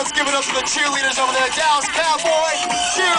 Let's give it up to the cheerleaders over there. Dallas Cowboy cheerleaders.